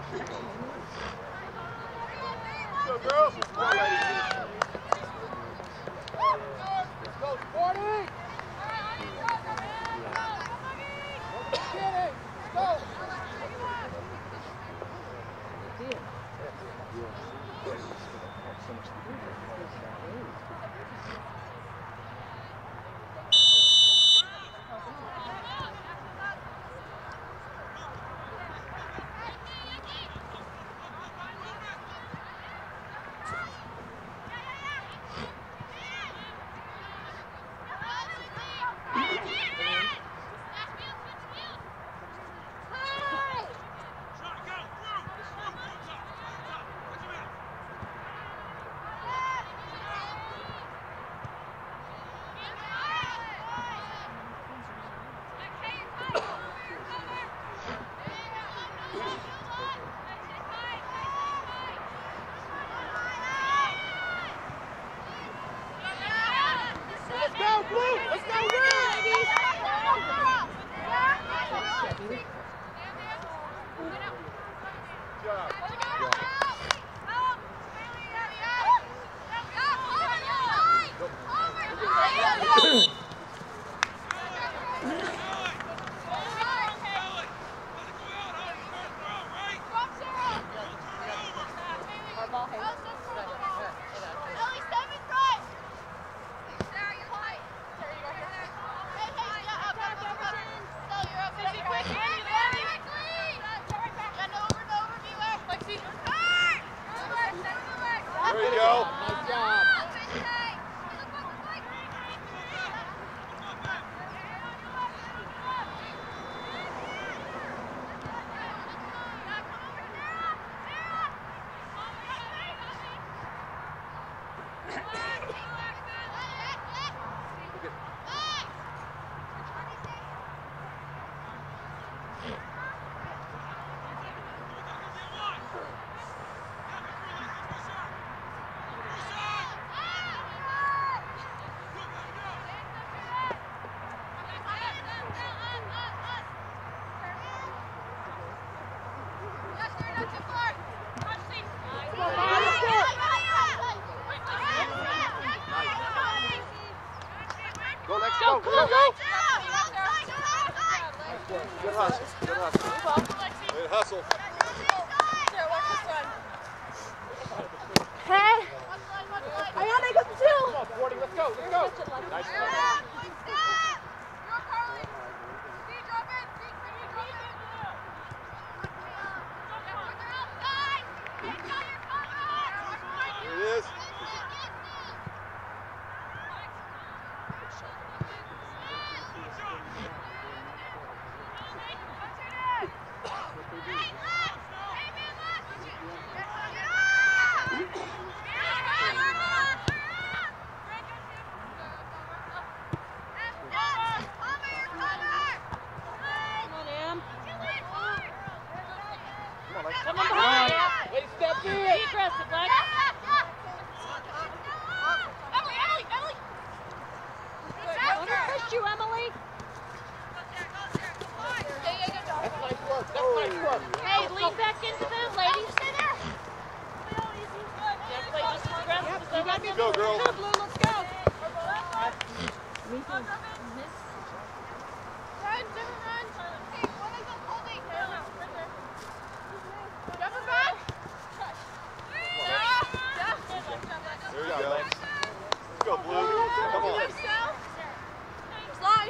Go, girls. Go, ladies. Let's go, Sporty. Get it. Go. There you go. Nice job. Go, let's go. Go, go. Good hustle. Good hustle. Good hustle. Hey. Ayana, go two. Come on, 40. Let's go. Let's go. Nice job. Here it is. Come on behind. Way to step in. Be aggressive, Lex. Don't push you, Emily. That's nice work. That's nice work. Hey, lean back into them, ladies. Stay there. Yeah, play just as aggressive as that. Let's go, girls. Come on, Blue, let's go. There you go. Let's go, Blue. Come on. Slide.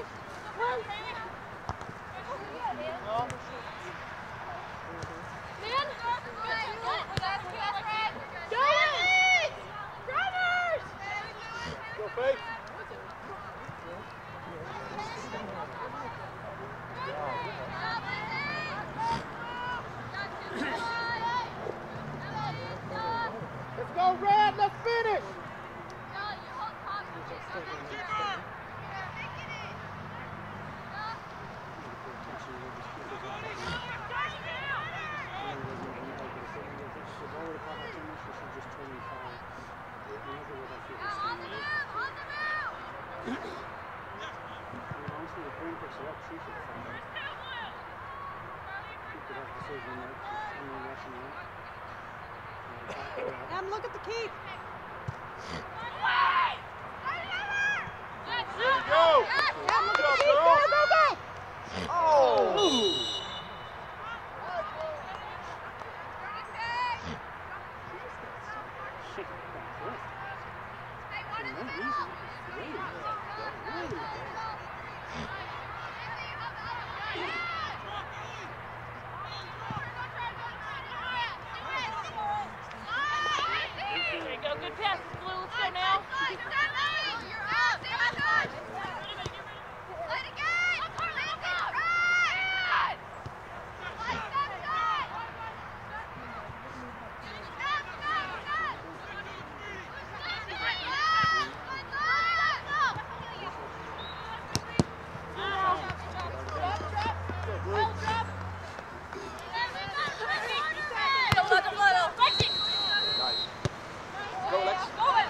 Man. Go, Faith. Let's go, Red. Let's finish. Look at the keep. Go! Look at the keep. Go. Oh! There you go. Good pass, Blue. Let's go now. Go, Lex.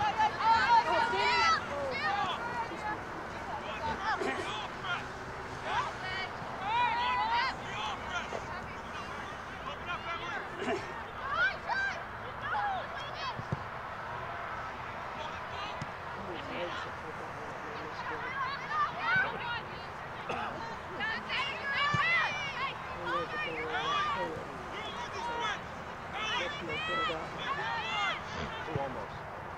Almost.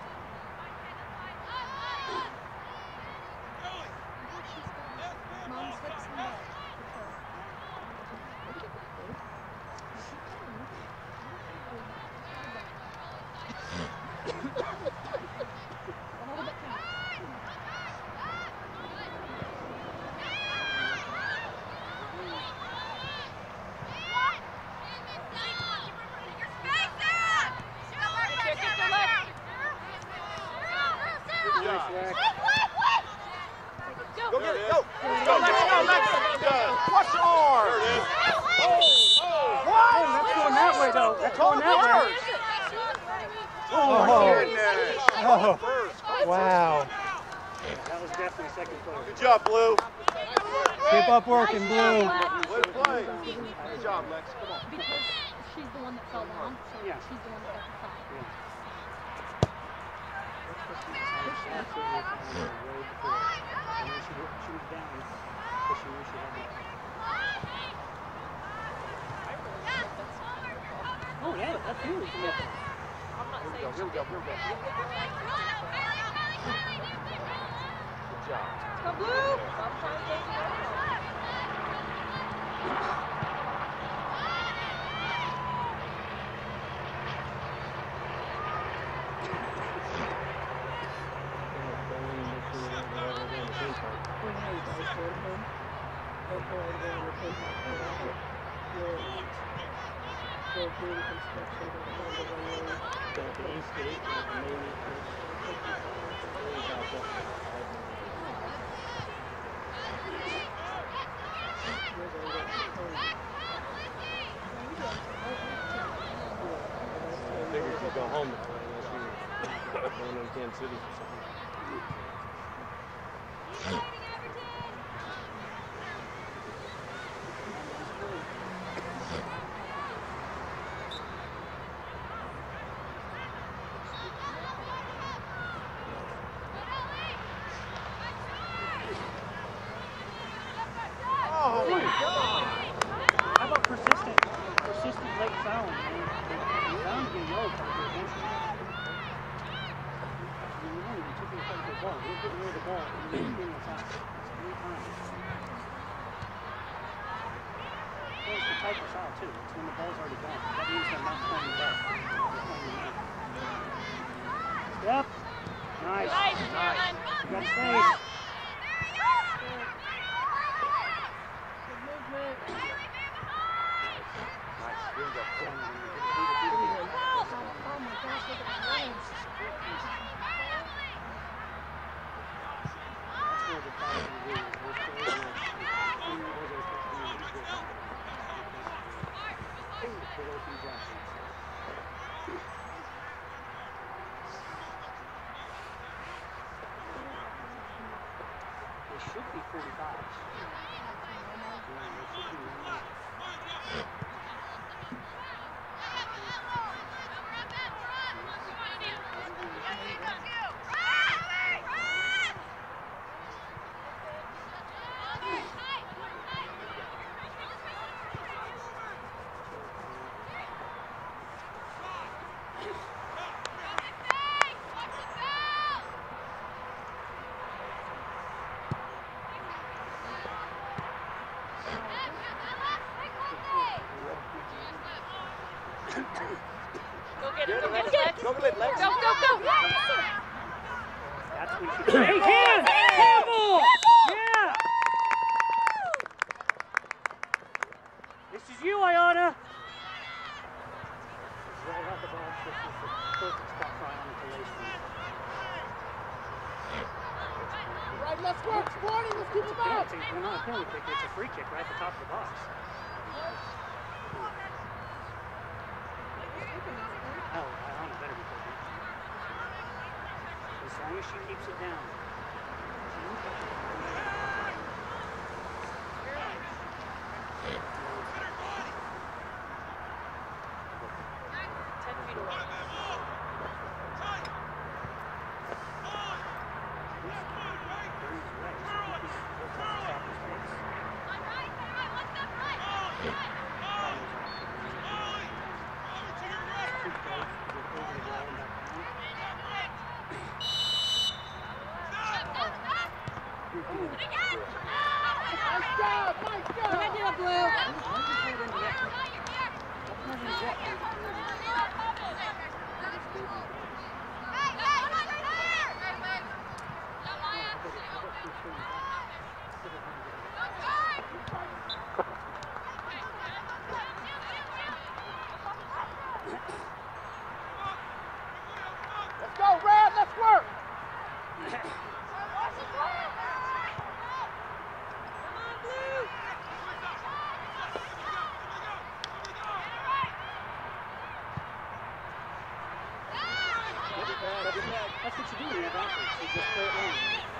Mom's hips and back. Good job. Go. Go get it. Go. Go, Lex. Go, Lex. Watch your arm. There it is. What? That's going that way, though. That's going that way. Oh, my goodness. Oh. First. Wow. That was definitely second player. Good job, Blue. Keep up working, Blue. Way to play. Good job, Lex. Come on. Because she's the one that fell down, so Yeah. she's the one that got the foul. Oh, yeah, that's huge. Here we go. Good job. Go, Blue. Stop trying to take it out. I think we should go home unless you're going to Kansas City for something. Oh, my God. How about persistent late fouling? You're bound to get yelled at. You took your foot to the ball. You're getting rid of the ball. And you're getting the foul. It's 3 times. Well, it's the type of foul, too. It's when the ball's already gone. That means they're not playing the ball. They're playing the man. Step. Nice. Nice. You got space. It should be 45. Go get it, Lex. Go get it, Lex. Go, go, go. That's when she hey, Cam! Campbell! Yeah! This is you, Iona. Right off the ball, this is the perfect spot for Iona to lace them. Right, let's work, Sporty. Let's keep them up. Penalty. Well, not a penalty kick. It's a free kick right at the top of the box. Oh, Iona better be taking it. As long as she keeps it down. Let's go, Red. Let's work. That's what you do when you have athletes. You just play it long.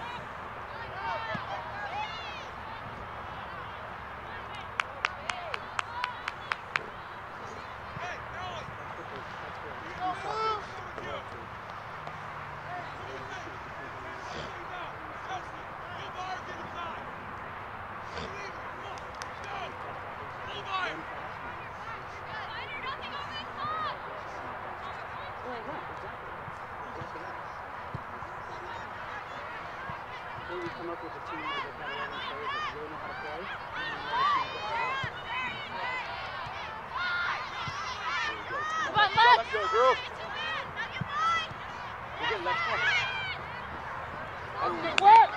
Maybe come up with a team where they've got 11 players that really know how to play, and then another team that Come on, Lex. Let's go, girls. You get Lex one. Let's work.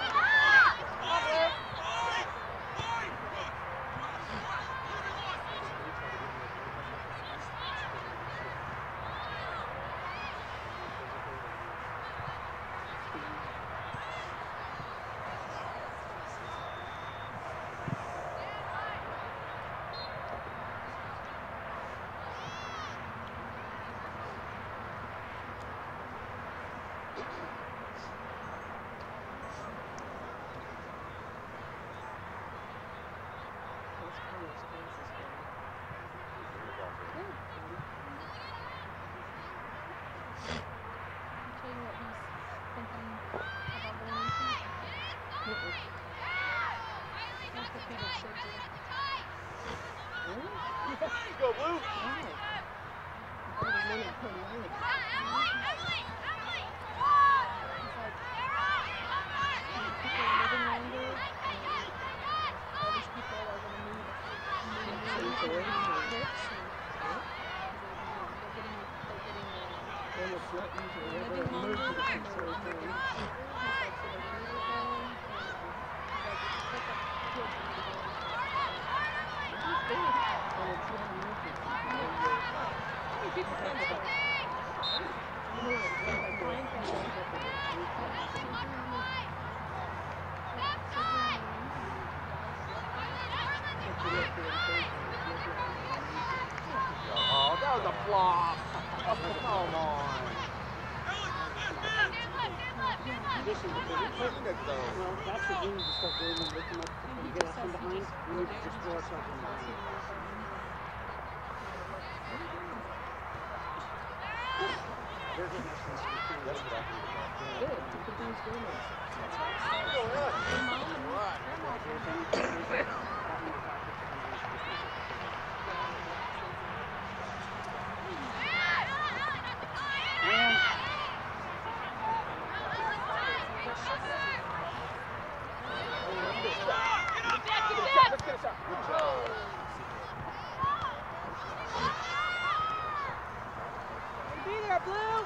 Go, Blue. Oh, that was a flop. Oh, come on. This is the big Well, that's what we need to start doing when we come up and get us from behind. We need to just throw ourselves in behind. They're getting us from behind. that's what I think. Good. To produce winners. Go ahead. Right. job, Blue.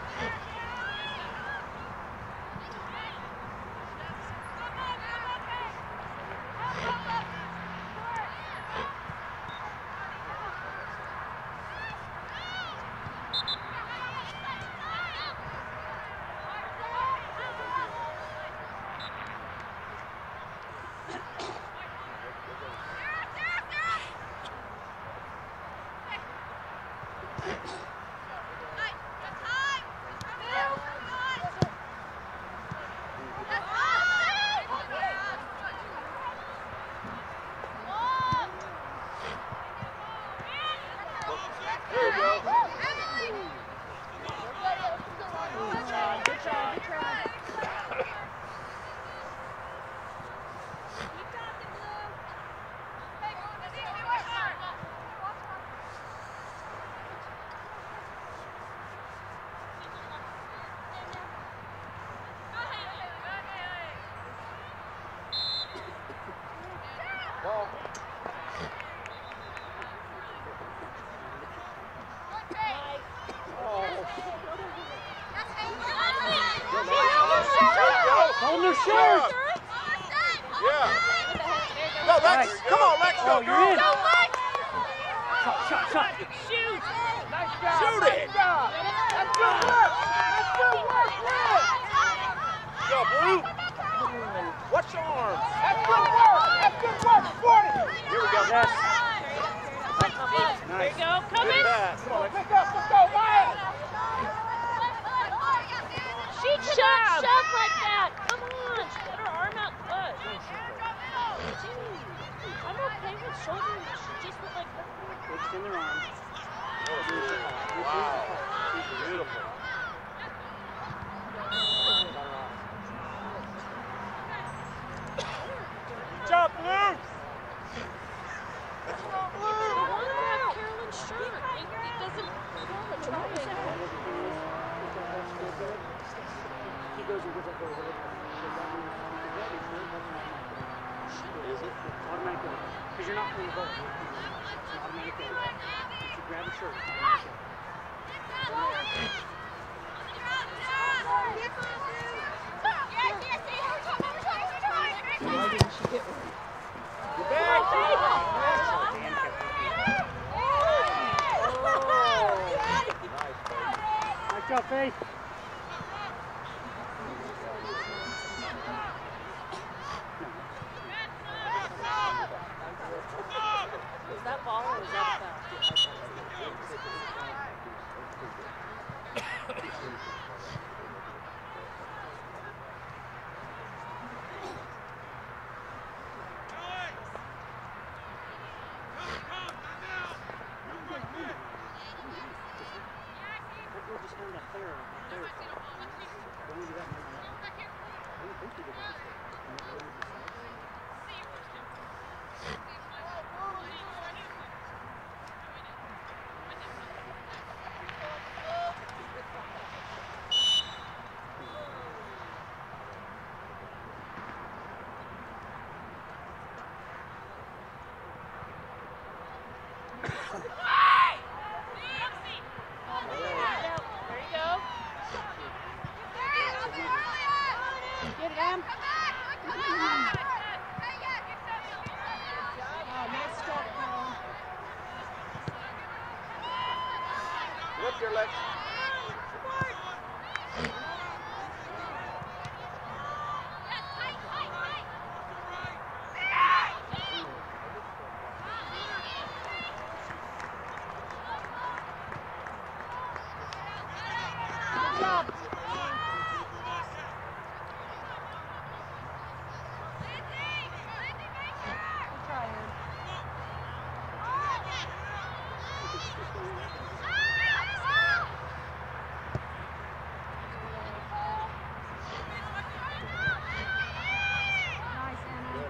Hold their shirt. Yeah. No, Lex. Come on, Lex. Go. Oh, you're in. Shot. Shoot. Shoot it. That's good work. Go, Blue. Watch your arms. That's good work. 40. Here we go. Yes. There you go. Come Good in. pass. Come on, pick up. Let's go, Maya. She cannot shove like that. Come on. She got her arm out clutch. I'm okay with shouldering. She just looked like that. Extend their arms. Wow. Beautiful. Good job, Blue. Let's go, I want to have Carolyn's shirt. It doesn't want to try it. He goes and gives up their word. Is it? Automatically. Because you're not playing the ball. It's automatically. If you grab a shirt, Why didn't she get one? You're back. Nice job, Faith. Is that ball or is that foul? Just found a player. Don't do that. I don't think he did that. There you go. Get it, Em. Oh, nice stop, Carol. Look here, Lex. Good job. Good try, Em. Nice, Emma.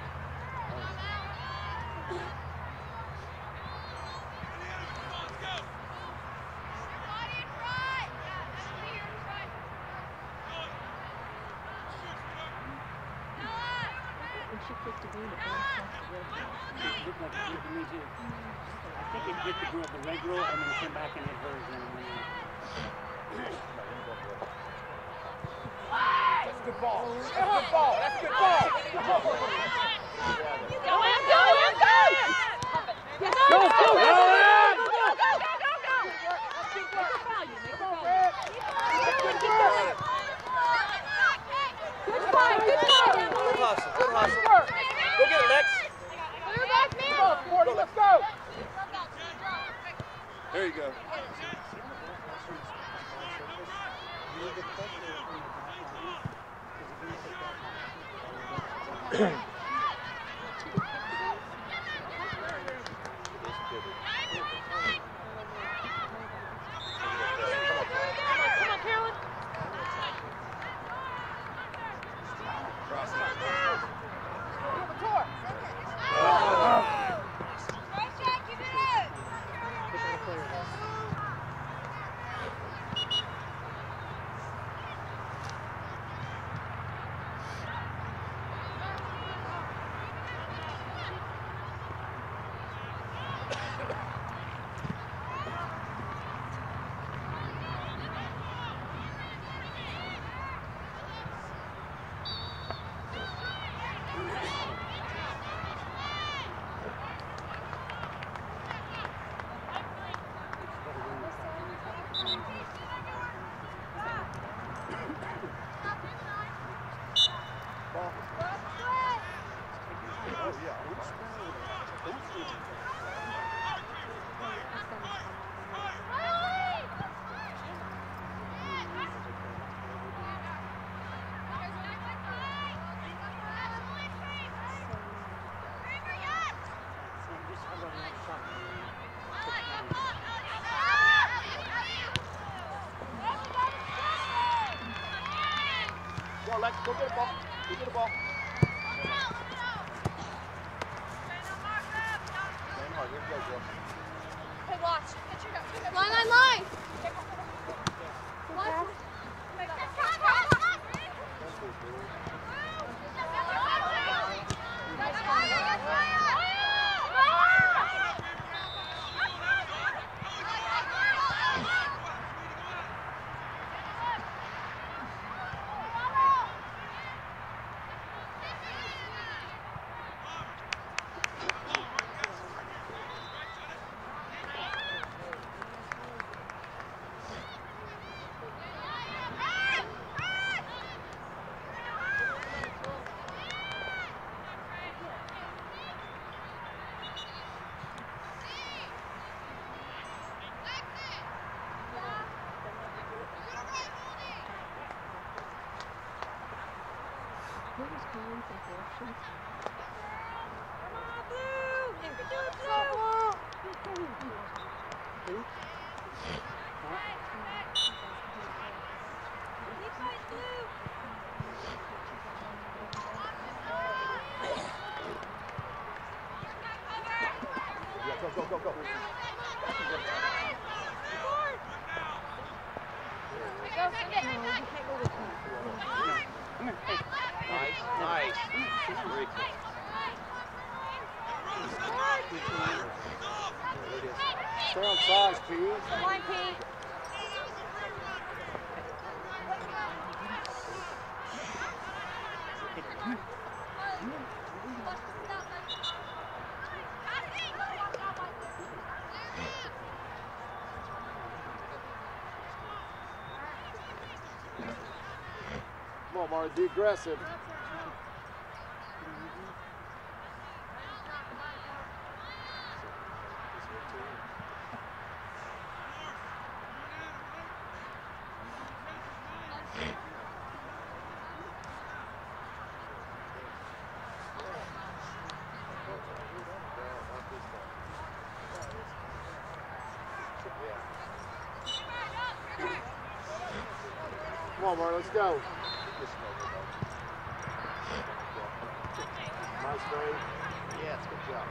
When she kicked the green, it bounced off the red ball. It looked like it did to me too. I think it hit the red girl and then came back and hit hers and then went in. That's a good ball. That's a good ball. That's a good ball. Go in, go in, go! Go, go, go, go, go, Good fight, good fight. Good hustle, good hustle. Go get it, Lex. Clear back, man. Sporty, let's go. There you go. Come on, Carolyn. Go, Lex, go get a ball. Go get a ball. Here we go, girl. Hey, watch. Line, line, line. What was calling for corrections? Yeah, go, go, go, go. Nice, nice. Very cool. Stay on sides, please. Come on, Pete. Come on, Marty, be aggressive. Come on, Marty, let's go. Nice, Ray. Yes, good job.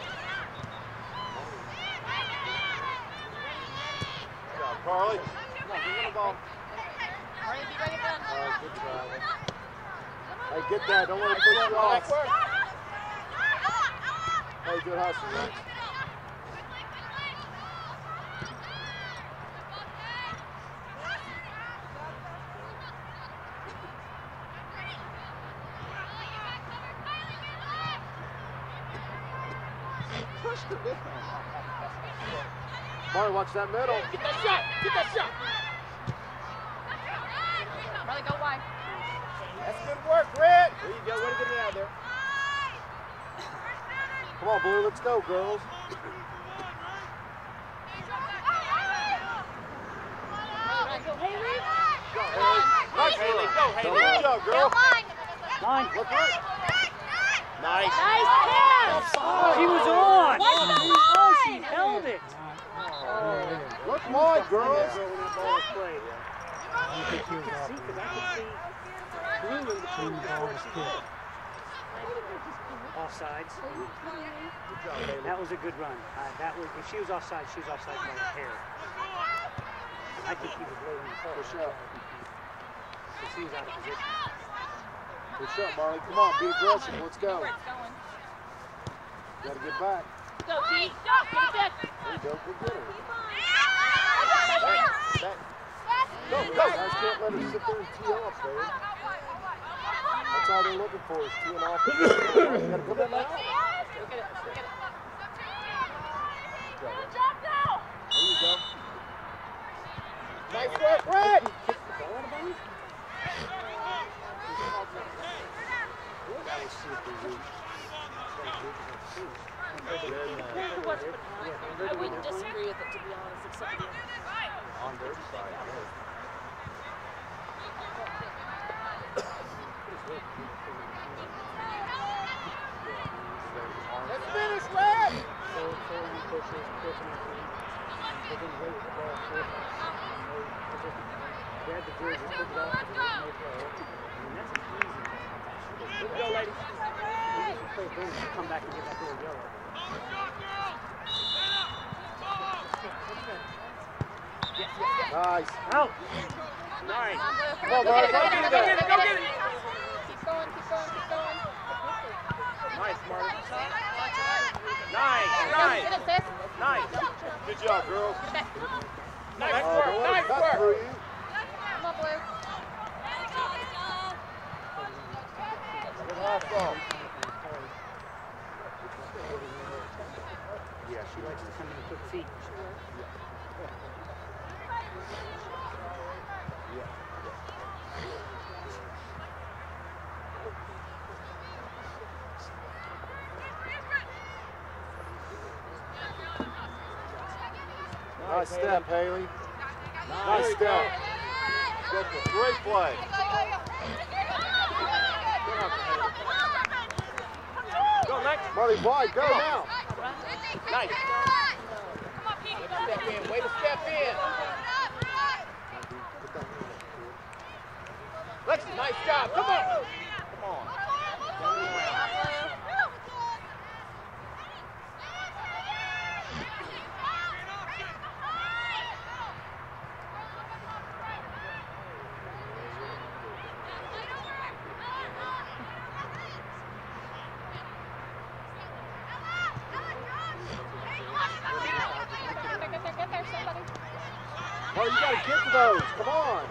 Good job, Carly. Come on, Give the ball. Ready, be ready, done. Good try. Hey, get that. Don't let it push you off. Hey, good hustle, Max. Marley, watch that middle. Get that shot. Get that shot. Marley, go wide. That's good work, Red. There you go. Way to get it out of there. Come on, Blue. Let's go, girls. Go, Haley. Go, Haley. Nice, Haley. Go, Haley. Good job, girl. Line. Look right. Nice. Nice pass. She was on. Watch the Oh, she line. held it. Look wide, girls. When that ball was played. You could see, because I could see Blue in between the ball and stick. Offsides. That was a good run. That was, if she was offside, she was offside by a hair. I think he was low in the ball. Push up. Because he was out of position. Push up, Marley. Come on, be aggressive. Let's go. Gotta get back. Go, Pete. Go, get it back. There you go. Go get her. Back. Go, go. Guys can't let her sit there and tee off, baby. That's all they're looking for is teeing off. You gotta come in now. Go get it. Go get it. Good job now. There you go. Nice work, Red. I wouldn't disagree with it, to be honest, except for On their side. Let's finish, Red. Grab the jersey, put it off, and there's no play. I mean, that's easy. Let's go, ladies. Come back and get that little yellow. Nice. Out. Nice. Come on, Mark. Go get it. Go get it. Go get it. Keep going, keep going, keep going. Nice, Marty. Nice, Nice. Get it, sis. Nice. Good job, girls. Nice Come work. Nice work. on, Blue. Good half ball. Yeah, she likes to come in and put feet. Nice step, Haley. Nice step. Great play. Go next. Marty, wide. Go now. Nice. Step in. Way to step in. Lexi, nice job. Come on. Come on. Oh, you gotta get to those. Come on.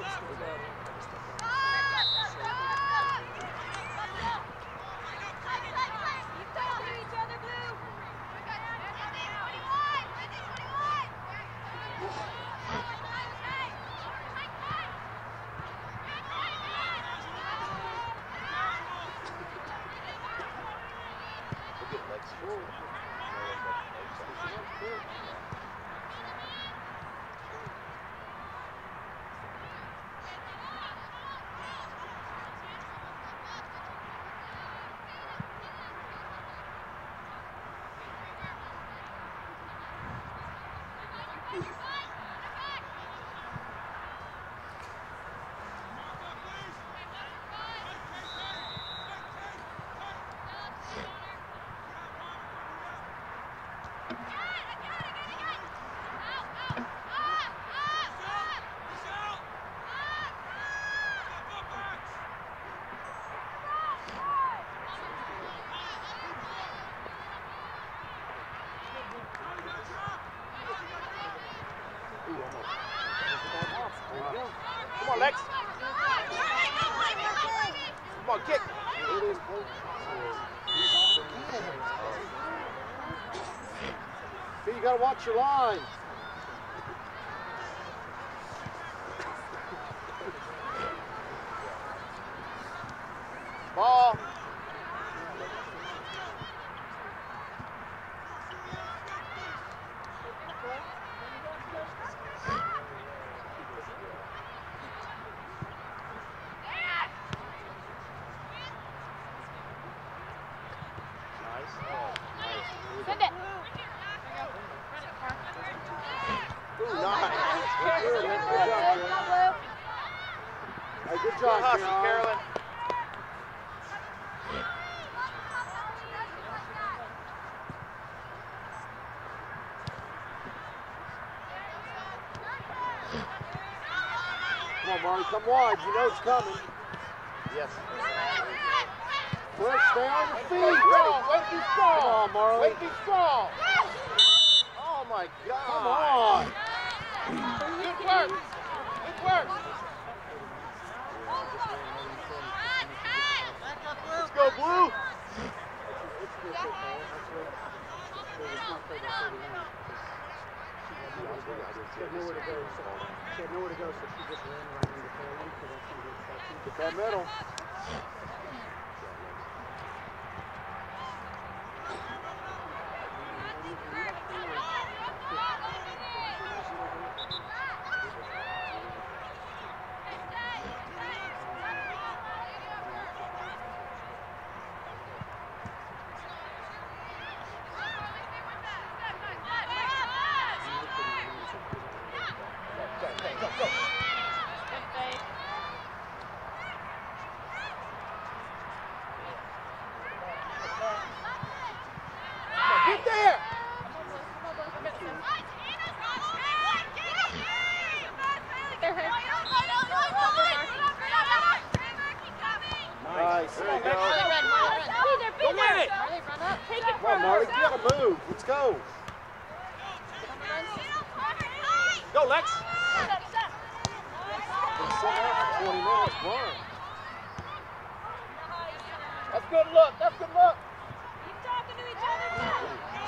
Lex. Come on, kick. You gotta watch your line. Ball. Send it. Ooh, nice. Hey, good job, Carolyn. Come on, Marty, come wide. You know it's coming. Yes. Push, stay on your feet. Way to be strong. Come on, Marley. Way to be strong. Oh, my God. Come on. Good work. Good work. Let's go, Blue. She had nowhere to go, so she just ran right into Carolyn. Get that middle. Get there! Nice. There you go. Be there. Marley, run up. Take it Come on, Marty. You gotta move. Let's go. Go, Lex. Been sitting out for 20 minutes. Run. That's good look. That's good look. Keep talking to each other now.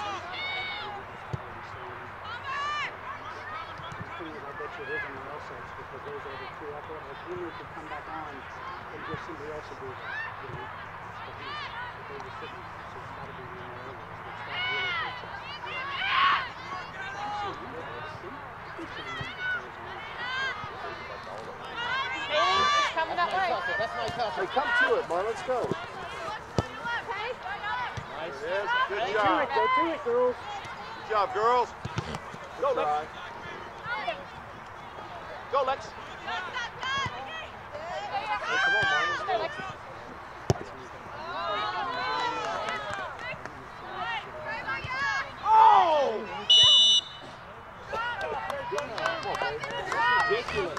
I bet you it is on the outside because those are the two out there. Like, we need to come back on and give somebody else a boost. You know? But they were sitting, so it's got to be in the area. It's not really Haley, she's coming that way. That's nice house. Hey, come to it, Marlon. Let's go. Nice. There it is. Good job. Go to it, girls. Good job, girls. Go, Lex. Go, Lex. Hey, come on, Marlon. Let's go. Oh! Ridiculous.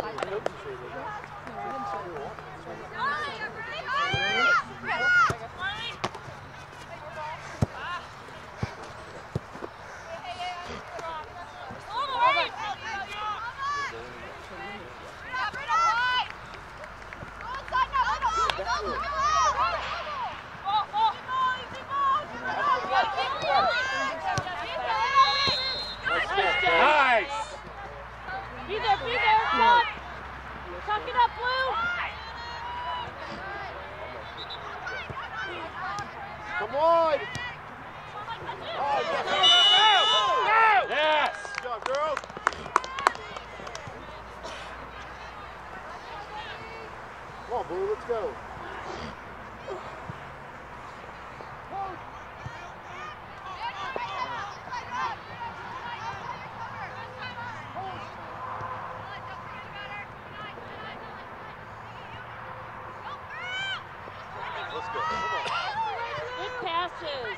Nice! Be there, Todd. Tuck it up, Blue. Come on! Oh, yes! Yes! Good job, girls! Come on, Blue, let's go. Let's go. Come on. Good passes.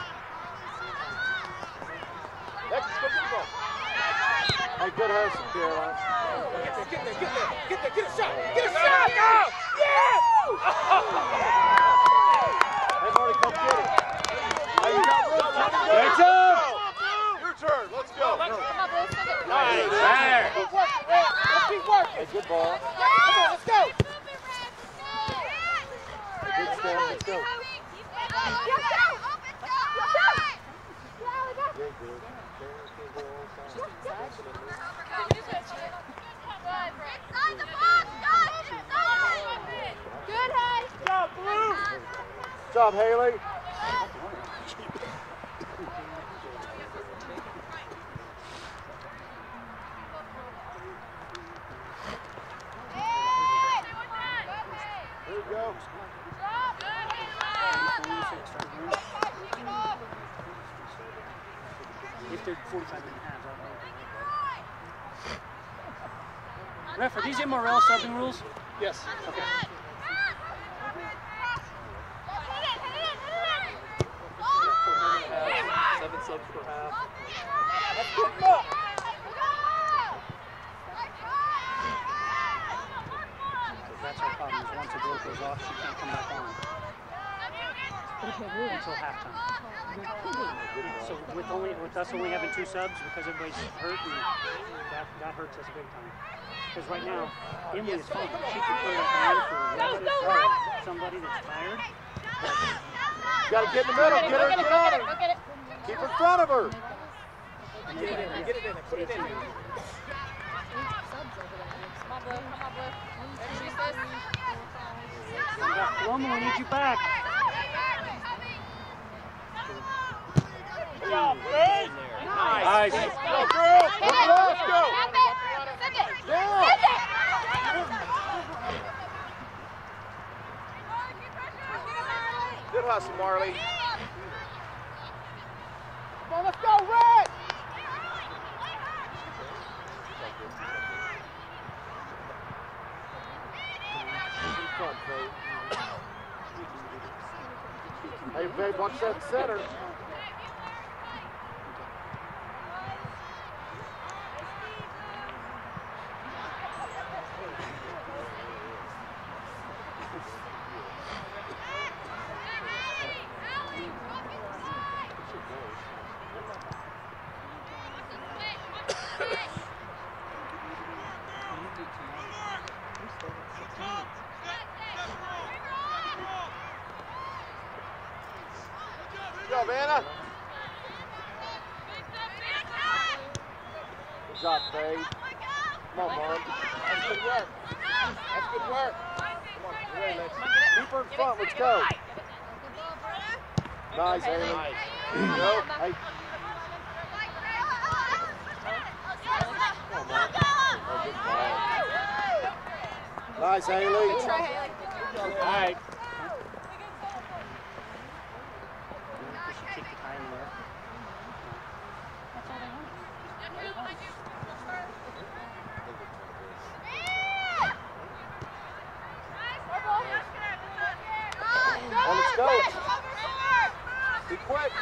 Lex, go get the ball. Hey, good hustle, Caroline. Get a shot! Go! Yes! Hey, Marty, come get it. Hey, you got room. Lex up! Your turn. Let's go. Come on, Blue, send it. Nice. There. Let's keep working. Hey, Good ball. Come on, let's go. Good step, let's go. Very good. Good, Hay. Good job, Haley. There you go. If they're 45-minute halves, I don't know. Ref, are these MRL subbing rules? Yes. Okay. 7 subs per half. That's good enough. That's our problem, is once a girl goes off, she can't come back on until halftime. So with us only having 2 subs, because everybody's hurt, and that hurts us big time. Because right now, Emily is fine. She can put it on for somebody that's tired. You gotta get in the middle, get her, get on her. Keep her in front of her. Get it in there, get it in there, put it in there. Come on, Blue. Come on, Blue. Paloma, we need you back. Good job, Fred. Nice. Go, girl. Let's go. Down. Good hustle, Marley. Come on, let's go, Red. Hey, babe, watch that center. Good job, Anna. Good job, babe. Come on, Mom. That's good work. That's good work. Come on, you're ready, Lex. Keep her in front. Let's go. Nice, Haley. Nice. There you go. Hey. Come on, Mom. Oh, good ball. Nice, Haley. Good try, Haley. All right. Kick the tie in there. Oh, let's go. Be quick.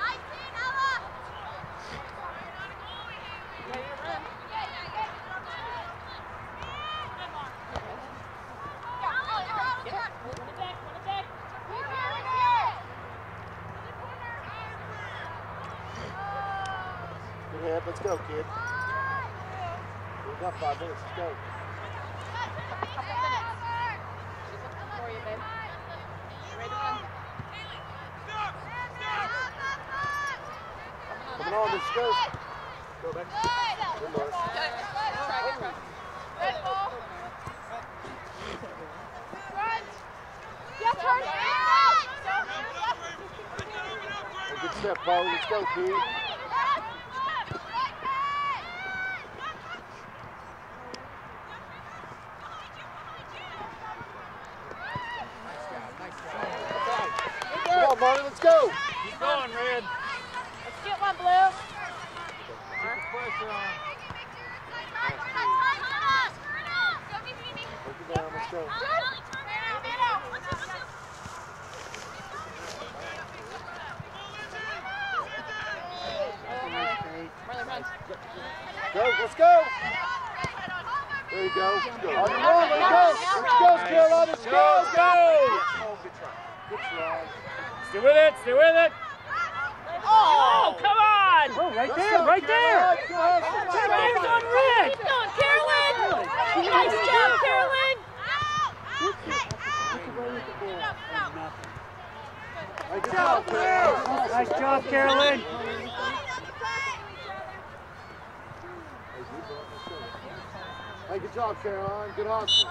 Good head. Let's go, kid. We've got 5 minutes. Let's go. For you, babe. Ready to run? Coming on, let's go. Go back. Good Lord. Good try. Red ball. Front. Yes, turn. Hey, good step, Bo. Let's go, kid. Come on, Marty, let's go. Keep going, Red. Let's get one, Blue. Pressure on. Break it down, let's go. Marley, run. Go, let's go. There you go. On your run, let's go. Let's go, Carolina, let's go. Go. Good try. Good try. Stay with it, stay with it. Oh, come on. Oh, right Let's there, go, right there. Carolina. Good hustle. Put your hands on Red. Keep going, Carolyn. Nice job. Good job, Carolyn. Nice job, Carolyn. Hey, good job, Caroline. Good hustle.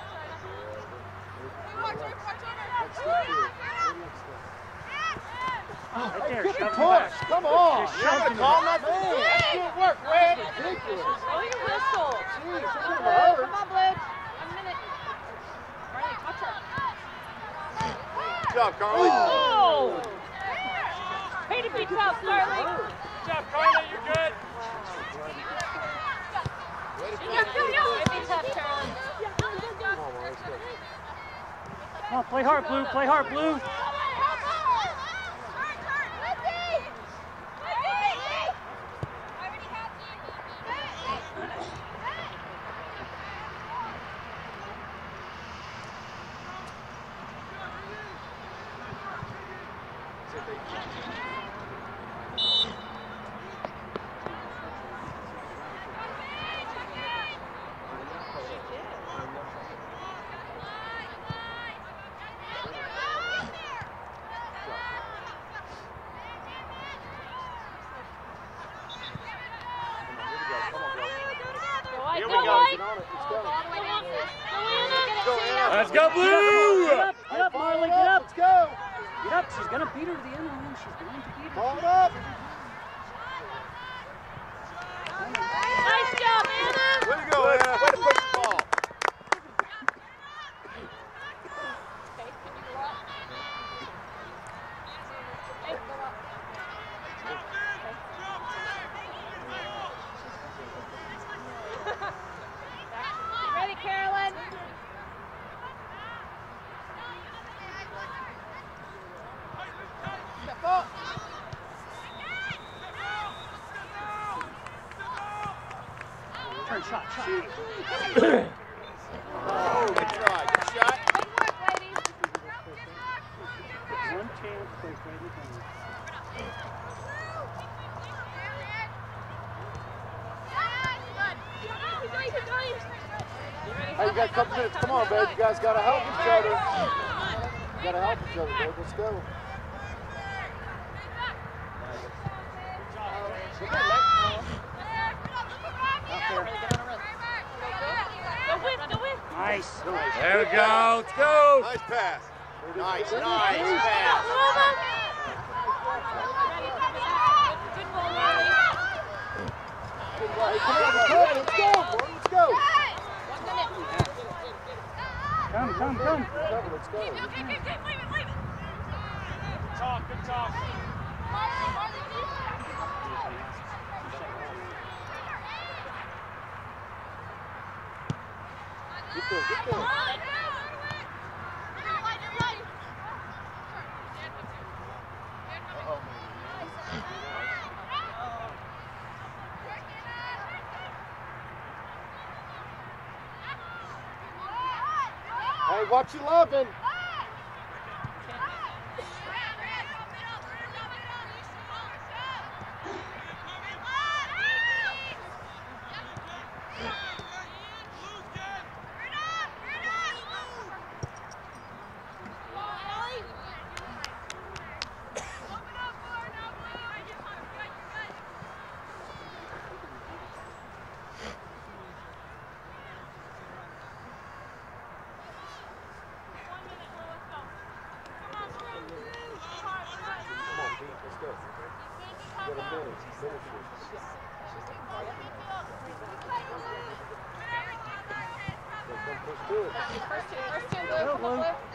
Right there, Get the shove him push. back. Come on. Just You're shove going him to call back. that man. That's good work, Red. Ridiculous. Blow your whistle. Jeez, you're Come going to hurt. on, Blue. A minute. Riley, touch her. Good job, Carly. Oh! Way to be tough, Carly. Good job, Carly. You're good. Way to Way to be tough, Carolyn. Come on, play hard, Blue. Play hard, Blue. Here we go. Let's go, Blue! Get up, Marley, get up. Let's go. Get up. She's going to beat her to the end line. She's going to beat her. Call it up. Nice job, Anna. Way to go, Anna. Way to push the ball. Okay, can you go up? Hey, go up. Ready, Carolyn? Step up. Turn, shot. Oh, good try. Good shot. Good work, ladies. One chance, play right in front of you. Hey, you got a couple minutes. Come on, babe. You guys got to help each other. You got to help each other, babe. Let's go. Go win. Nice. There we go. Let's go. Nice pass. Nice pass. Good ball, Marley. Hey, come on, let's go. Let's go. 1 minute. Come. Let's go. Good talk. Get there. Hey, watch your loving. First two, Blue. Come on, Blue.